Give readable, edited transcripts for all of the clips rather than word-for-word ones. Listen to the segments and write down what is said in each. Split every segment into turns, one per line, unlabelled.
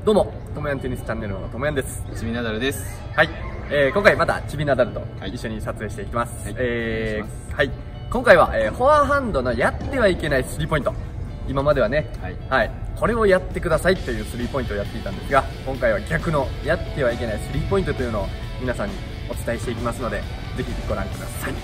どうも、ともやんテニスチャンネルのともやんです。
ちびナダルです。
はい、今回またちびナダルと一緒に撮影していきます。はい、今回は、フォアハンドのやってはいけないスリーポイント。今まではね、はい、これをやってくださいというスリーポイントをやっていたんですが、今回は逆のやってはいけないスリーポイントというのを皆さんにお伝えしていきますので、ぜひご覧ください。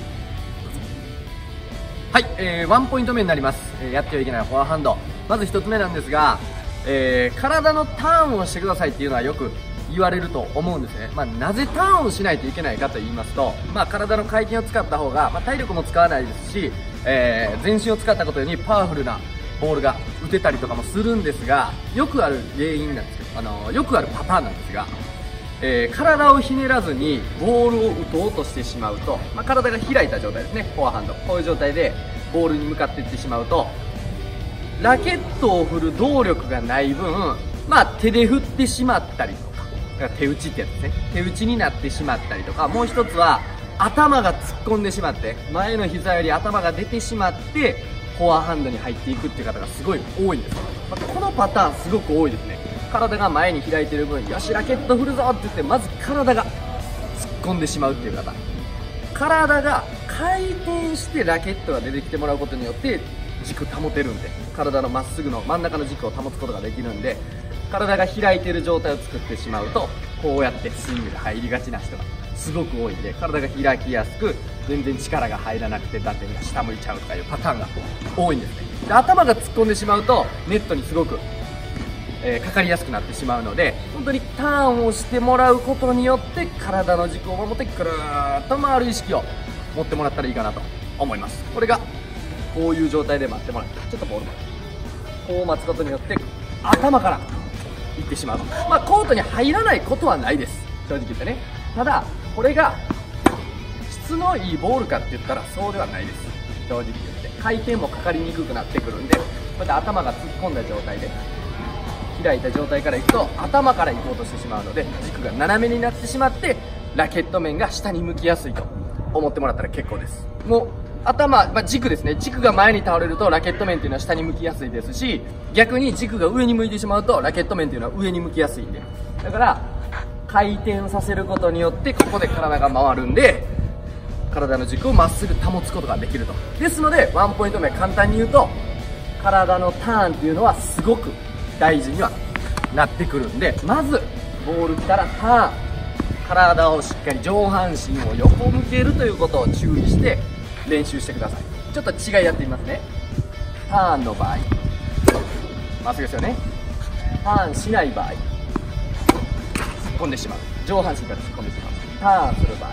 はい、ワンポイント目になります。やってはいけないフォアハンド。まず1つ目なんですが、体のターンをしてくださいっていうのはよく言われると思うんですね。なぜターンをしないといけないかと言いますと、体の回転を使った方が、体力も使わないですし、全身を使ったことにパワフルなボールが打てたりとかもするんですが、よくある原因なんですけど、よくあるパターンなんですが、体をひねらずにボールを打とうとしてしまうと、体が開いた状態ですね、フォアハンド、こういう状態でボールに向かっていってしまうと、ラケットを振る動力がない分、手で振ってしまったりとか、手打ちってやつですね、手打ちになってしまったりとか、もう一つは頭が突っ込んでしまって、前の膝より頭が出てしまってフォアハンドに入っていくっていう方がすごい多いんですよ。このパターンすごく多いですね。体が前に開いてる分、よしラケット振るぞって言って、まず体が突っ込んでしまうっていう方、体が回転してラケットが出てきてもらうことによって軸保てるんで、体のまっすぐの真ん中の軸を保つことができるんで、体が開いている状態を作ってしまうと、こうやってスイングで入りがちな人がすごく多いんで、体が開きやすく全然力が入らなくて打点が下向いちゃうとかいうパターンが多いんですね。で、頭が突っ込んでしまうとネットにすごく、かかりやすくなってしまうので、本当にターンをしてもらうことによって体の軸を守ってくるーっと回る意識を持ってもらったらいいかなと思います。これがこういう状態で待ってもらって、ちょっとボールこう待つことによって頭からいってしまう。コートに入らないことはないです、正直言ってね。ただこれが質のいいボールかって言ったらそうではないです、正直言って。回転もかかりにくくなってくるんで、こうやって頭が突っ込んだ状態で開いた状態からいくと頭から行こうとしてしまうので、軸が斜めになってしまってラケット面が下に向きやすいと思ってもらったら結構です。もう頭、軸ですね、軸が前に倒れるとラケット面っていうのは下に向きやすいですし、逆に軸が上に向いてしまうとラケット面っていうのは上に向きやすいんで、だから回転させることによってここで体が回るんで、体の軸をまっすぐ保つことができると。ですのでワンポイント目、簡単に言うと体のターンっていうのはすごく大事にはなってくるんで、まずボール来たらターン、体をしっかり上半身を横向けるということを注意して練習してください。ちょっと違いやってみますね。ターンの場合まっすぐですよね。ターンしない場合突っ込んでしまう、上半身から突っ込んでしまう。ターンする場合、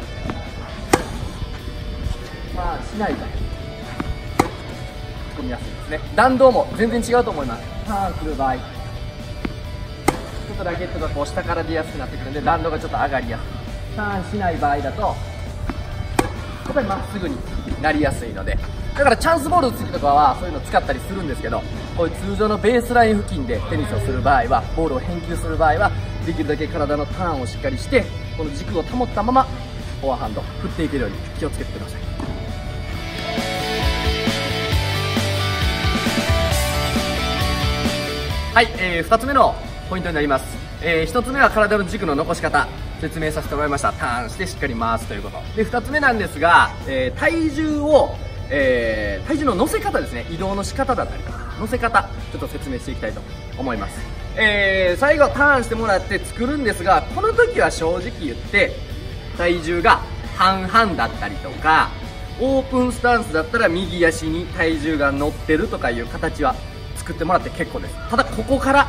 ターンしない場合突っ込みやすいですね。弾道も全然違うと思います。ターンする場合ちょっとラケットがこう下から出やすくなってくるんで、弾道がちょっと上がりやすい。ターンしない場合だとやっぱりまっすぐになりやすいので、だからチャンスボール打つ時とかはそういうの使ったりするんですけど、こういう通常のベースライン付近でテニスをする場合は、ボールを返球する場合はできるだけ体のターンをしっかりして、この軸を保ったままフォアハンド振っていけるように気をつけてください。はい、2つ目のポイントになります。1つ目は体の軸の残し方、説明させてもらいました。ターンしてしっかり回すということで、2つ目なんですが、体重の乗せ方ですね、移動の仕方だったりとか乗せ方、ちょっと説明していきたいと思います。最後ターンしてもらって作るんですが、この時は正直言って体重が半々だったりとか、オープンスタンスだったら右足に体重が乗ってるとかいう形は作ってもらって結構です。ただここから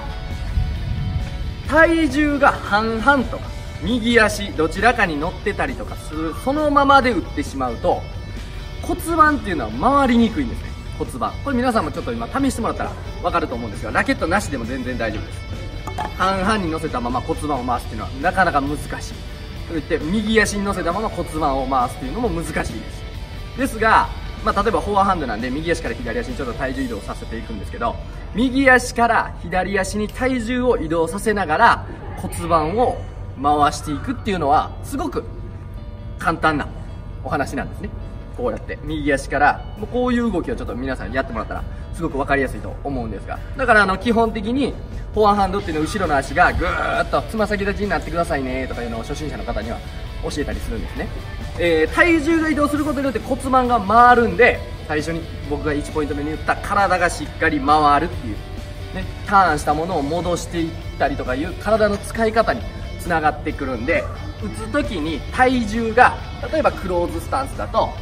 体重が半々とか右足どちらかに乗ってたりとかする、そのままで打ってしまうと骨盤っていうのは回りにくいんですね。骨盤、これ皆さんもちょっと今試してもらったら分かると思うんですが、ラケットなしでも全然大丈夫です。半々に乗せたまま骨盤を回すっていうのはなかなか難しい。といって右足に乗せたまま骨盤を回すっていうのも難しいです。ですが、例えばフォアハンドなんで右足から左足にちょっと体重移動させていくんですけど、右足から左足に体重を移動させながら骨盤を回していくっていうのはすごく簡単なお話なんですね。こうやって右足からもうこういう動きをちょっと皆さんにやってもらったらすごく分かりやすいと思うんですが、だから基本的にフォアハンドっていうのは後ろの足がぐーっとつま先立ちになってくださいねとかいうのを初心者の方には教えたりするんですね。体重が移動することによって骨盤が回るんで、最初に僕が1ポイント目に言った体がしっかり回るっていう、ね、ターンしたものを戻していったりとかいう体の使い方につながってくるんで、打つ時に体重が例えばクローズスタンスだと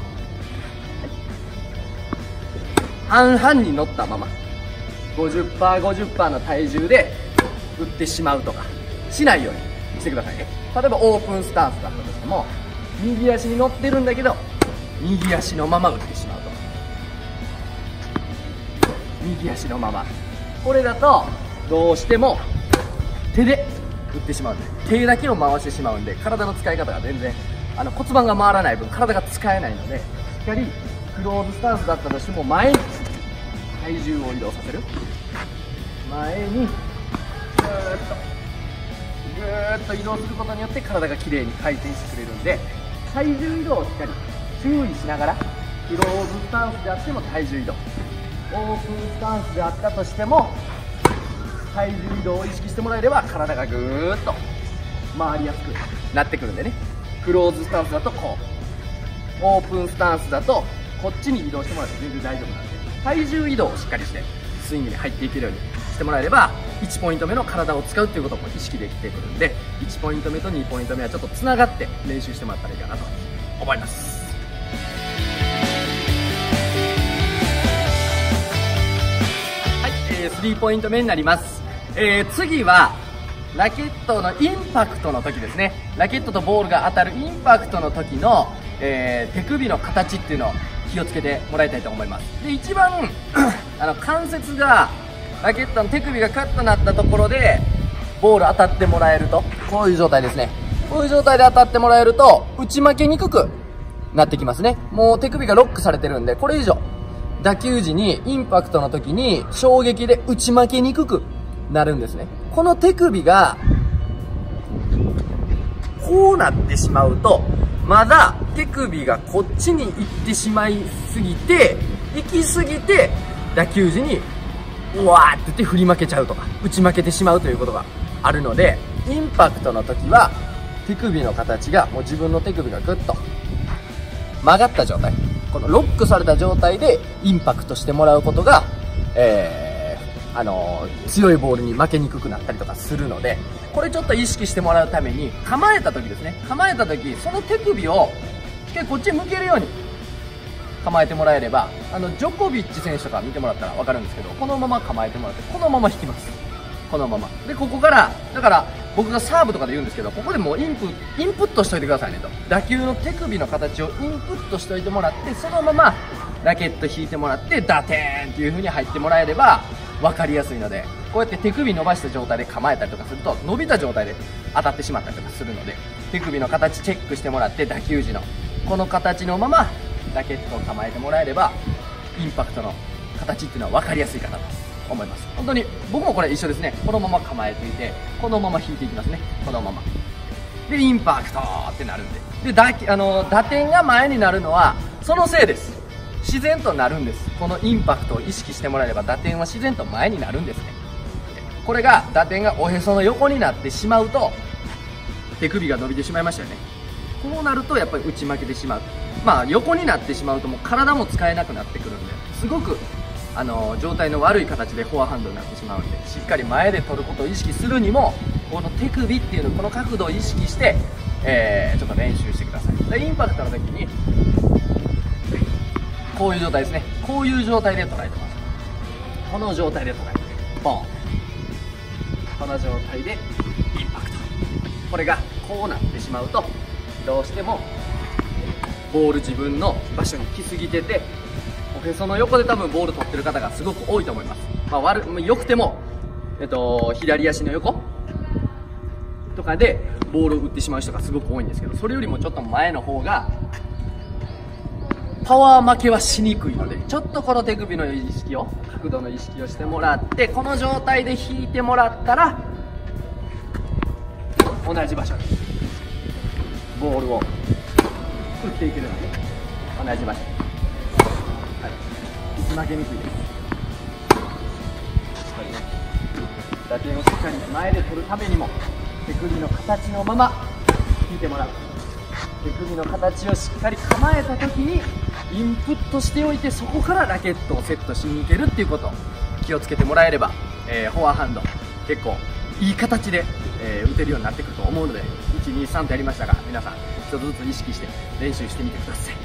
半々に乗ったまま 50%50% の体重で打ってしまうとかしないようにしてくださいね。例えばオープンスタンスだったとしても、右足に乗ってるんだけど右足のまま打ってしまうとか、右足のまま、これだとどうしても手で打ってしまうんで、手だけを回してしまうんで、体の使い方が全然骨盤が回らない分体が使えないので、しっかりクローズスタンスだったとしても前に体重を移動させる、前にぐーっと移動することによって体がきれいに回転してくれるんで、体重移動をしっかり注意しながら、クローズスタンスであっても体重移動、オープンスタンスであったとしても体重移動を意識してもらえれば体がぐーっと回りやすくなってくるんでね。クローズスタンスだとこう、オープンスタンスだとこっちに移動してもらって全然大丈夫なんで、体重移動をしっかりしてスイングに入っていけるようにしてもらえれば、1ポイント目の体を使うっていうことも意識できてくるんで、1ポイント目と2ポイント目はちょっとつながって練習してもらったらいいかなと思います。はい、3ポイント目になります。次はラケットのインパクトの時ですね。ラケットとボールが当たるインパクトの時の、手首の形っていうのを気をつけてもらいたいと思います。で、一番関節がラケットの手首がカッとなったところでボール当たってもらえると、こういう状態ですね。こういう状態で当たってもらえると打ち負けにくくなってきますね。もう手首がロックされてるんで、これ以上打球時にインパクトの時に衝撃で打ち負けにくくなるんですね。この手首がこうなってしまうと、まだ手首がこっちに行ってしまいすぎて、行き過ぎて打球時にうわーって言って振り負けちゃうとか打ち負けてしまうということがあるので、インパクトの時は手首の形がもう自分の手首がグッと曲がった状態、このロックされた状態でインパクトしてもらうことが、強いボールに負けにくくなったりとかするので、これちょっと意識してもらうために、構えた時ですね、構えた時その手首をしっかりこっちに向けるように構えてもらえれば、ジョコビッチ選手とか見てもらったら分かるんですけど、このまま構えてもらってこのまま引きます。このままで、ここからだから僕がサーブとかで言うんですけど、ここでもうインプットしといてくださいねと。打球の手首の形をインプットしといてもらって、そのままラケット引いてもらってダテーンっていう風に入ってもらえれば分かりやすいので、こうやって手首伸ばした状態で構えたりとかすると伸びた状態で当たってしまったりとかするので、手首の形チェックしてもらって、打球時のこの形のままラケットを構えてもらえればインパクトの形っていうのは分かりやすいかなと思います。本当に僕もこれ一緒ですね。このまま構えていてこのまま引いていきますね。このままでインパクトってなるんで、打点が前になるのはそのせいです。自然となるんです。このインパクトを意識してもらえれば打点は自然と前になるんですね。これが打点がおへその横になってしまうと手首が伸びてしまいましたよね。こうなるとやっぱり打ち負けてしまう。横になってしまうともう体も使えなくなってくるんで、すごく状態の悪い形でフォアハンドになってしまうんで、しっかり前で取ることを意識するにもこの手首っていうの、この角度を意識して、ちょっと練習してください。でインパクトの時にこういう状態ですね。こういう状態で捉えてます。この状態で捉えてボン、この状態でインパクト。これがこうなってしまうとどうしてもボール自分の場所に来すぎてて、おへその横で多分ボール取ってる方がすごく多いと思います。良くても、左足の横とかでボールを打ってしまう人がすごく多いんですけど、それよりもちょっと前の方がパワー負けはしにくいので、ちょっとこの手首の意識を、角度の意識をしてもらって、この状態で引いてもらったら同じ場所にボールを打っていけるので、同じ場所に、打ち負けにくいです。しっかりね、 打点をしっかり前で取るためにも手首の形のまま引いてもらう。手首の形をしっかり構えた時にインプットしておいて、そこからラケットをセットしに行けるっていうことを気をつけてもらえれば、フォアハンド結構いい形で、打てるようになってくると思うので、1、2、3とやりましたが、皆さん一つずつ意識して練習してみてください。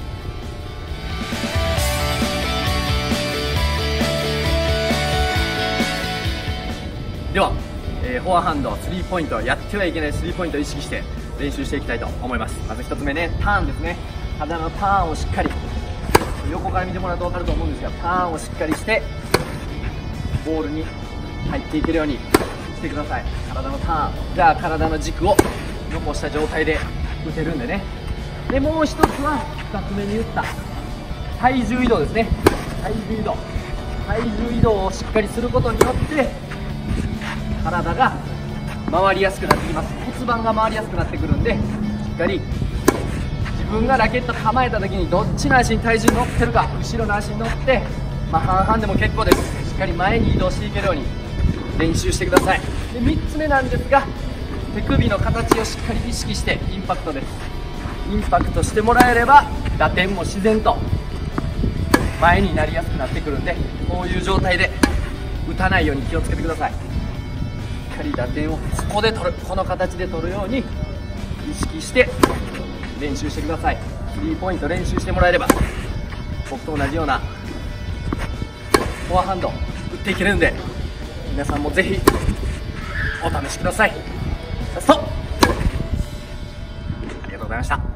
では、フォアハンドスリーポイント、やってはいけないスリーポイントを意識して練習していきたいと思います。まず1つ目ね、ターンですね。体のターンをしっかり、横から見てもらうと分かると思うんですが、ターンをしっかりしてボールに入っていけるようにしてください。体のターン、じゃあ体の軸を残した状態で打てるんでね。でもう一つは2つ目に打った体重移動ですね。体重移動をしっかりすることによって体が回りやすくなってきます。骨盤が回りやすくなってくるんで、しっかり自分がラケット構えた時にどっちの足に体重乗ってるか、後ろの足に乗って、半々でも結構です。しっかり前に移動していけるように練習してください。で3つ目なんですが、手首の形をしっかり意識してインパクトです。インパクトしてもらえれば打点も自然と前になりやすくなってくるんで、こういう状態で打たないように気をつけてください。しっかり打点をここで取る、この形で取るように意識して練習してください。スリーポイント練習してもらえれば僕と同じようなフォアハンド打っていけるんで、皆さんもぜひお試しください。ラストありがとうございました。